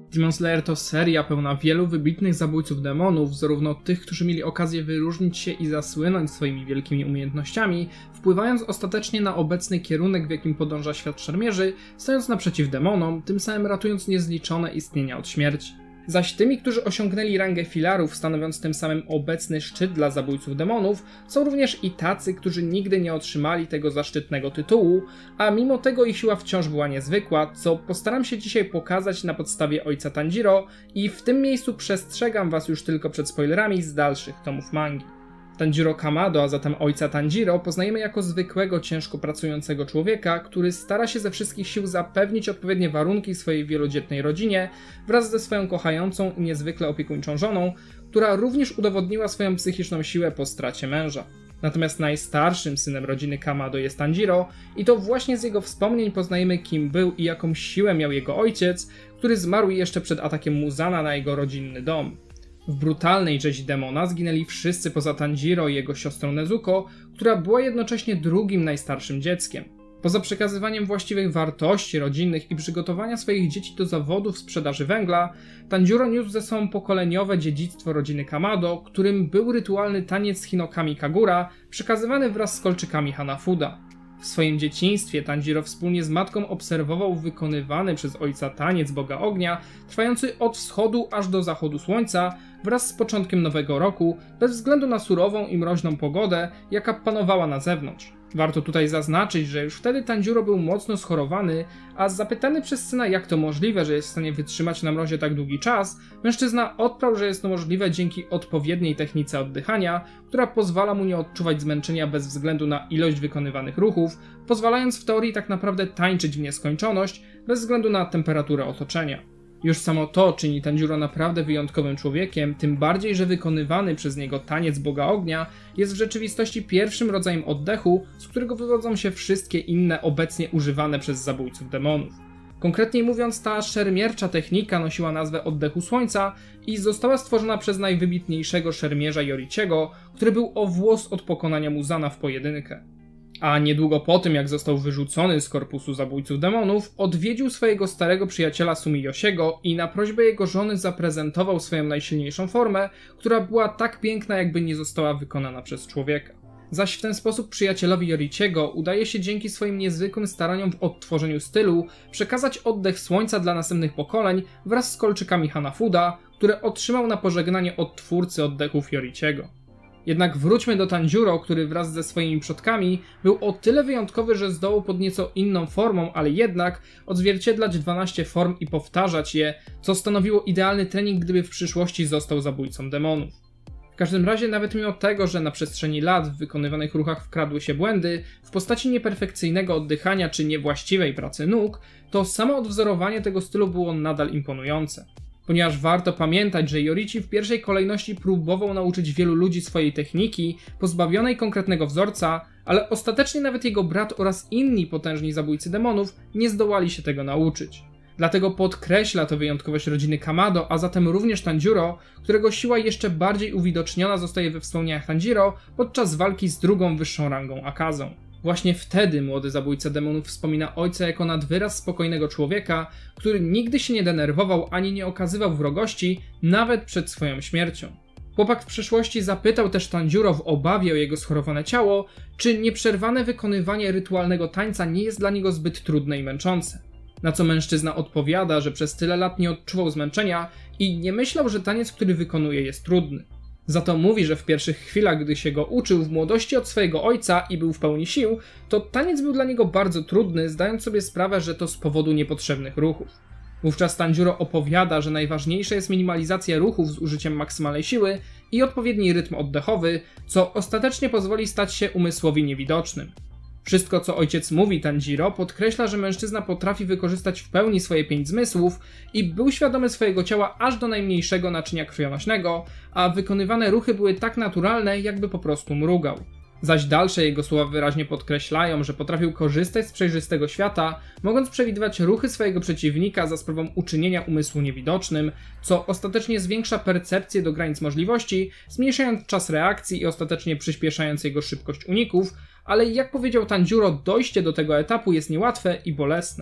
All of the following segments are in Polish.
Demon Slayer to seria pełna wielu wybitnych zabójców demonów, zarówno tych, którzy mieli okazję wyróżnić się i zasłynąć swoimi wielkimi umiejętnościami, wpływając ostatecznie na obecny kierunek, w jakim podąża świat szermierzy, stojąc naprzeciw demonom, tym samym ratując niezliczone istnienia od śmierci. Zaś tymi, którzy osiągnęli rangę filarów, stanowiąc tym samym obecny szczyt dla zabójców demonów, są również i tacy, którzy nigdy nie otrzymali tego zaszczytnego tytułu, a mimo tego ich siła wciąż była niezwykła, co postaram się dzisiaj pokazać na podstawie ojca Tanjiro i w tym miejscu przestrzegam was już tylko przed spoilerami z dalszych tomów mangi. Tanjiro Kamado, a zatem ojca Tanjiro, poznajemy jako zwykłego, ciężko pracującego człowieka, który stara się ze wszystkich sił zapewnić odpowiednie warunki swojej wielodzietnej rodzinie wraz ze swoją kochającą i niezwykle opiekuńczą żoną, która również udowodniła swoją psychiczną siłę po stracie męża. Natomiast najstarszym synem rodziny Kamado jest Tanjiro i to właśnie z jego wspomnień poznajemy, kim był i jaką siłę miał jego ojciec, który zmarł jeszcze przed atakiem Muzana na jego rodzinny dom. W brutalnej rzezi demona zginęli wszyscy poza Tanjiro i jego siostrą Nezuko, która była jednocześnie drugim najstarszym dzieckiem. Poza przekazywaniem właściwych wartości rodzinnych i przygotowania swoich dzieci do zawodów sprzedaży węgla, Tanjiro niósł ze sobą pokoleniowe dziedzictwo rodziny Kamado, którym był rytualny taniec Hinokami Kagura, przekazywany wraz z kolczykami Hanafuda. W swoim dzieciństwie Tanjiro wspólnie z matką obserwował wykonywany przez ojca taniec Boga Ognia, trwający od wschodu aż do zachodu słońca, wraz z początkiem nowego roku, bez względu na surową i mroźną pogodę, jaka panowała na zewnątrz. Warto tutaj zaznaczyć, że już wtedy Tanjiro był mocno schorowany, a zapytany przez syna, jak to możliwe, że jest w stanie wytrzymać na mrozie tak długi czas, mężczyzna odparł, że jest to możliwe dzięki odpowiedniej technice oddychania, która pozwala mu nie odczuwać zmęczenia bez względu na ilość wykonywanych ruchów, pozwalając w teorii tak naprawdę tańczyć w nieskończoność, bez względu na temperaturę otoczenia. Już samo to czyni Tanjiro naprawdę wyjątkowym człowiekiem, tym bardziej, że wykonywany przez niego taniec Boga Ognia jest w rzeczywistości pierwszym rodzajem oddechu, z którego wywodzą się wszystkie inne obecnie używane przez zabójców demonów. Konkretniej mówiąc, ta szermiercza technika nosiła nazwę oddechu słońca i została stworzona przez najwybitniejszego szermierza Yoriciego, który był o włos od pokonania Muzana w pojedynkę. A niedługo po tym, jak został wyrzucony z korpusu zabójców demonów, odwiedził swojego starego przyjaciela Sumiyoshiego i na prośbę jego żony zaprezentował swoją najsilniejszą formę, która była tak piękna, jakby nie została wykonana przez człowieka. Zaś w ten sposób przyjacielowi Yoriciego udaje się dzięki swoim niezwykłym staraniom w odtworzeniu stylu przekazać oddech słońca dla następnych pokoleń wraz z kolczykami Hanafuda, które otrzymał na pożegnanie od twórcy oddechów Yoriciego. Jednak wróćmy do Tanjiro, który wraz ze swoimi przodkami był o tyle wyjątkowy, że zdołał pod nieco inną formą, ale jednak odzwierciedlać 12 form i powtarzać je, co stanowiło idealny trening, gdyby w przyszłości został zabójcą demonów. W każdym razie, nawet mimo tego, że na przestrzeni lat w wykonywanych ruchach wkradły się błędy w postaci nieperfekcyjnego oddychania czy niewłaściwej pracy nóg, to samo odwzorowanie tego stylu było nadal imponujące. Ponieważ warto pamiętać, że Yorichi w pierwszej kolejności próbował nauczyć wielu ludzi swojej techniki, pozbawionej konkretnego wzorca, ale ostatecznie nawet jego brat oraz inni potężni zabójcy demonów nie zdołali się tego nauczyć. Dlatego podkreśla to wyjątkowość rodziny Kamado, a zatem również Tanjiro, którego siła jeszcze bardziej uwidoczniona zostaje we wspomnieniach Tanjiro podczas walki z drugą wyższą rangą Akazą. Właśnie wtedy młody zabójca demonów wspomina ojca jako nadwyraz spokojnego człowieka, który nigdy się nie denerwował ani nie okazywał wrogości, nawet przed swoją śmiercią. Chłopak w przyszłości zapytał też Tanjiro w obawie o jego schorowane ciało, czy nieprzerwane wykonywanie rytualnego tańca nie jest dla niego zbyt trudne i męczące. Na co mężczyzna odpowiada, że przez tyle lat nie odczuwał zmęczenia i nie myślał, że taniec, który wykonuje, jest trudny. Za to mówi, że w pierwszych chwilach, gdy się go uczył w młodości od swojego ojca i był w pełni sił, to taniec był dla niego bardzo trudny, zdając sobie sprawę, że to z powodu niepotrzebnych ruchów. Wówczas Tanjiro opowiada, że najważniejsza jest minimalizacja ruchów z użyciem maksymalnej siły i odpowiedni rytm oddechowy, co ostatecznie pozwoli stać się umysłowi niewidocznym. Wszystko, co ojciec mówi Tanjiro, podkreśla, że mężczyzna potrafi wykorzystać w pełni swoje 5 zmysłów i był świadomy swojego ciała aż do najmniejszego naczynia krwionośnego, a wykonywane ruchy były tak naturalne, jakby po prostu mrugał. Zaś dalsze jego słowa wyraźnie podkreślają, że potrafił korzystać z przejrzystego świata, mogąc przewidywać ruchy swojego przeciwnika za sprawą uczynienia umysłu niewidocznym, co ostatecznie zwiększa percepcję do granic możliwości, zmniejszając czas reakcji i ostatecznie przyspieszając jego szybkość uników, ale jak powiedział Tanjiro, dojście do tego etapu jest niełatwe i bolesne.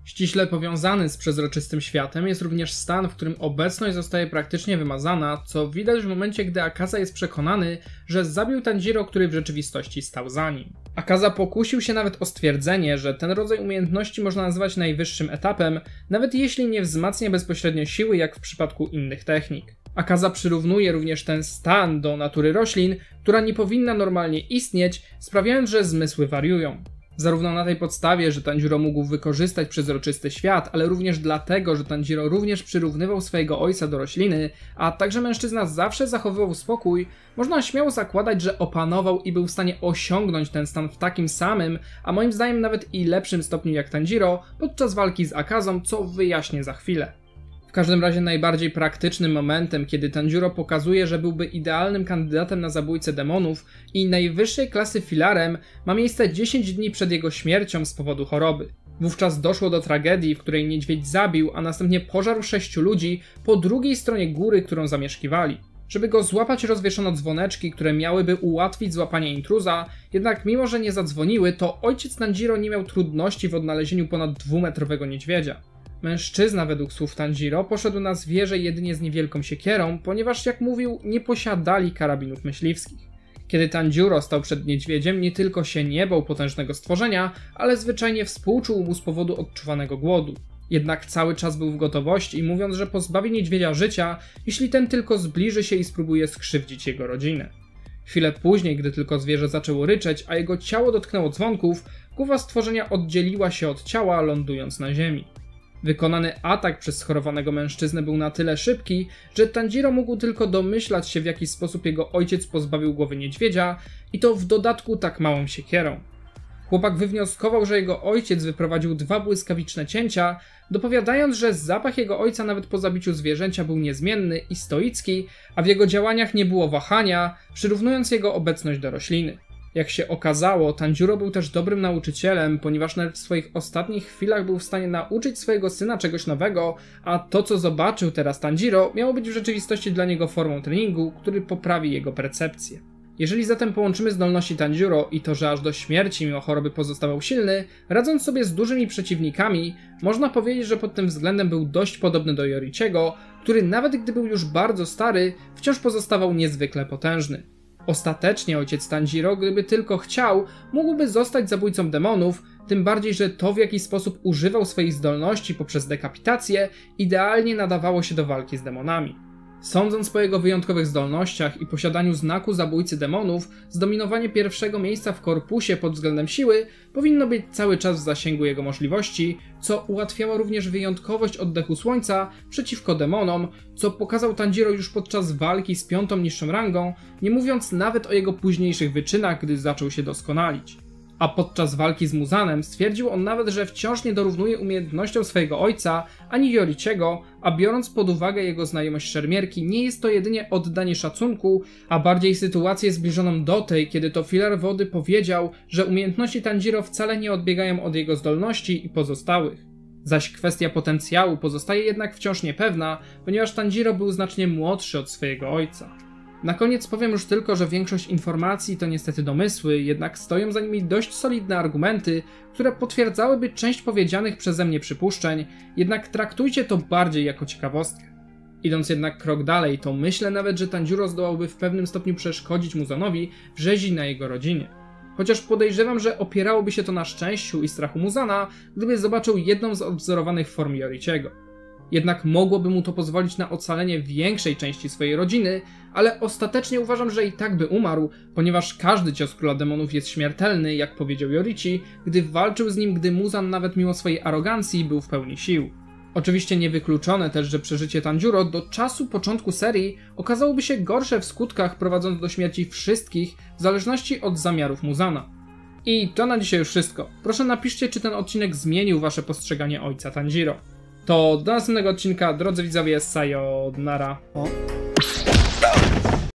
Ściśle powiązany z przezroczystym światem jest również stan, w którym obecność zostaje praktycznie wymazana, co widać w momencie, gdy Akaza jest przekonany, że zabił Tanjiro, który w rzeczywistości stał za nim. Akaza pokusił się nawet o stwierdzenie, że ten rodzaj umiejętności można nazwać najwyższym etapem, nawet jeśli nie wzmacnia bezpośrednio siły, jak w przypadku innych technik. Akaza przyrównuje również ten stan do natury roślin, która nie powinna normalnie istnieć, sprawiając, że zmysły wariują. Zarówno na tej podstawie, że Tanjiro mógł wykorzystać przezroczysty świat, ale również dlatego, że Tanjiro również przyrównywał swojego ojca do rośliny, a także mężczyzna zawsze zachowywał spokój, można śmiało zakładać, że opanował i był w stanie osiągnąć ten stan w takim samym, a moim zdaniem nawet i lepszym stopniu jak Tanjiro podczas walki z Akazą, co wyjaśnię za chwilę. W każdym razie najbardziej praktycznym momentem, kiedy Tanjiro pokazuje, że byłby idealnym kandydatem na zabójcę demonów i najwyższej klasy filarem, ma miejsce 10 dni przed jego śmiercią z powodu choroby. Wówczas doszło do tragedii, w której niedźwiedź zabił, a następnie pożarł 6 ludzi po drugiej stronie góry, którą zamieszkiwali. Żeby go złapać, rozwieszono dzwoneczki, które miałyby ułatwić złapanie intruza, jednak mimo że nie zadzwoniły, to ojciec Tanjiro nie miał trudności w odnalezieniu ponad 2-metrowego niedźwiedzia. Mężczyzna, według słów Tanjiro, poszedł na zwierzę jedynie z niewielką siekierą, ponieważ, jak mówił, nie posiadali karabinów myśliwskich. Kiedy Tanjiro stał przed niedźwiedziem, nie tylko się nie bał potężnego stworzenia, ale zwyczajnie współczuł mu z powodu odczuwanego głodu. Jednak cały czas był w gotowości, mówiąc, że pozbawi niedźwiedzia życia, jeśli ten tylko zbliży się i spróbuje skrzywdzić jego rodzinę. Chwilę później, gdy tylko zwierzę zaczęło ryczeć, a jego ciało dotknęło dzwonków, głowa stworzenia oddzieliła się od ciała, lądując na ziemi. Wykonany atak przez schorowanego mężczyznę był na tyle szybki, że Tanjiro mógł tylko domyślać się, w jaki sposób jego ojciec pozbawił głowy niedźwiedzia i to w dodatku tak małą siekierą. Chłopak wywnioskował, że jego ojciec wyprowadził 2 błyskawiczne cięcia, dopowiadając, że zapach jego ojca nawet po zabiciu zwierzęcia był niezmienny i stoicki, a w jego działaniach nie było wahania, przyrównując jego obecność do rośliny. Jak się okazało, Tanjiro był też dobrym nauczycielem, ponieważ nawet w swoich ostatnich chwilach był w stanie nauczyć swojego syna czegoś nowego, a to, co zobaczył teraz Tanjiro, miało być w rzeczywistości dla niego formą treningu, który poprawi jego percepcję. Jeżeli zatem połączymy zdolności Tanjiro i to, że aż do śmierci mimo choroby pozostawał silny, radząc sobie z dużymi przeciwnikami, można powiedzieć, że pod tym względem był dość podobny do Yorichiego, który nawet gdy był już bardzo stary, wciąż pozostawał niezwykle potężny. Ostatecznie ojciec Tanjiro, gdyby tylko chciał, mógłby zostać zabójcą demonów, tym bardziej, że to, w jaki sposób używał swoich zdolności poprzez dekapitację, idealnie nadawało się do walki z demonami. Sądząc po jego wyjątkowych zdolnościach i posiadaniu znaku zabójcy demonów, zdominowanie pierwszego miejsca w korpusie pod względem siły powinno być cały czas w zasięgu jego możliwości, co ułatwiało również wyjątkowość oddechu słońca przeciwko demonom, co pokazał Tanjiro już podczas walki z 5. niższą rangą, nie mówiąc nawet o jego późniejszych wyczynach, gdy zaczął się doskonalić. A podczas walki z Muzanem stwierdził on nawet, że wciąż nie dorównuje umiejętnościom swojego ojca ani Yorichiego, a biorąc pod uwagę jego znajomość szermierki, nie jest to jedynie oddanie szacunku, a bardziej sytuację zbliżoną do tej, kiedy to filar wody powiedział, że umiejętności Tanjiro wcale nie odbiegają od jego zdolności i pozostałych. Zaś kwestia potencjału pozostaje jednak wciąż niepewna, ponieważ Tanjiro był znacznie młodszy od swojego ojca. Na koniec powiem już tylko, że większość informacji to niestety domysły, jednak stoją za nimi dość solidne argumenty, które potwierdzałyby część powiedzianych przeze mnie przypuszczeń, jednak traktujcie to bardziej jako ciekawostkę. Idąc jednak krok dalej, to myślę nawet, że Tanjiro zdołałby w pewnym stopniu przeszkodzić Muzanowi w rzezi na jego rodzinie. Chociaż podejrzewam, że opierałoby się to na szczęściu i strachu Muzana, gdyby zobaczył jedną z odwzorowanych form Yorichiego. Jednak mogłoby mu to pozwolić na ocalenie większej części swojej rodziny, ale ostatecznie uważam, że i tak by umarł, ponieważ każdy cios króla demonów jest śmiertelny, jak powiedział Yorichi, gdy walczył z nim, gdy Muzan nawet mimo swojej arogancji był w pełni sił. Oczywiście niewykluczone też, że przeżycie Tanjiro do czasu początku serii okazałoby się gorsze w skutkach, prowadząc do śmierci wszystkich, w zależności od zamiarów Muzana. I to na dzisiaj już wszystko. Proszę napiszcie, czy ten odcinek zmienił wasze postrzeganie ojca Tanjiro. To do następnego odcinka, drodzy widzowie, sayonara.